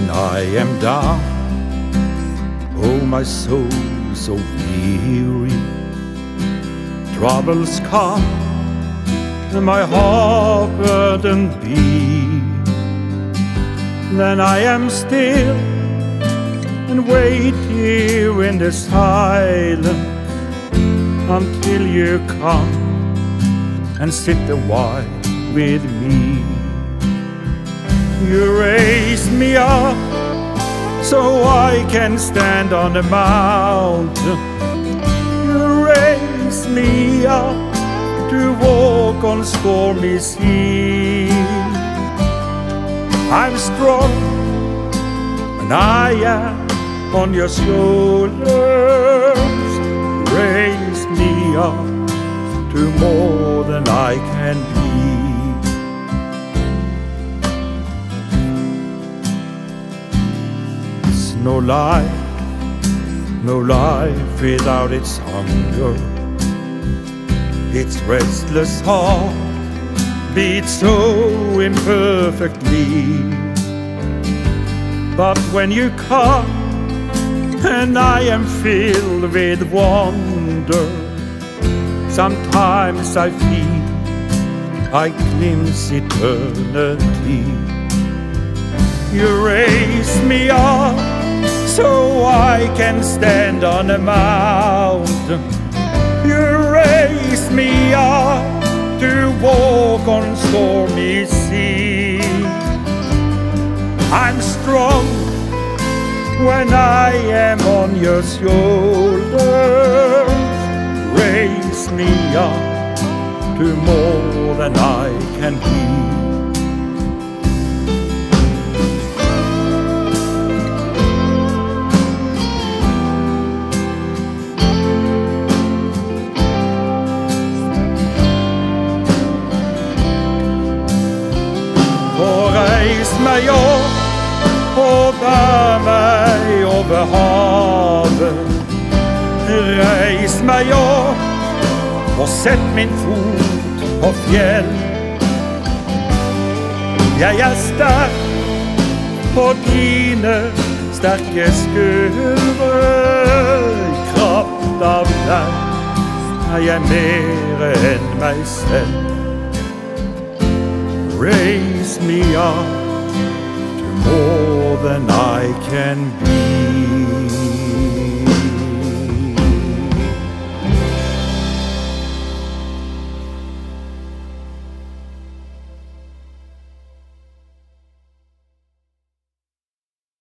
when I am down. Oh, my soul so weary. Troubles come and my heart burdened be. Then I am still and wait here in the silence until you come and sit a while with me. You raise me up so I can stand on the mountain. You raise me up to walk on stormy sea. I'm strong and I am on your shoulders. Raise me up to more than I can be. It's no life without its hunger. Its restless heart beats so imperfectly. But when you come and I am filled with wonder, sometimes I feel I glimpse eternity. You raise me up so I can stand on a mountain. You raise me up to walk on stormy sea. I'm strong when I am on your shoulders. Raise me up to more than I can be. Reis mig upp och bär mig över havet. Reis mig upp och sätt min fot på fjäll. Jag är stark på dina starka skuldror. I kraft av dig är jag mer än mig själv. Raise me up to more than I can be.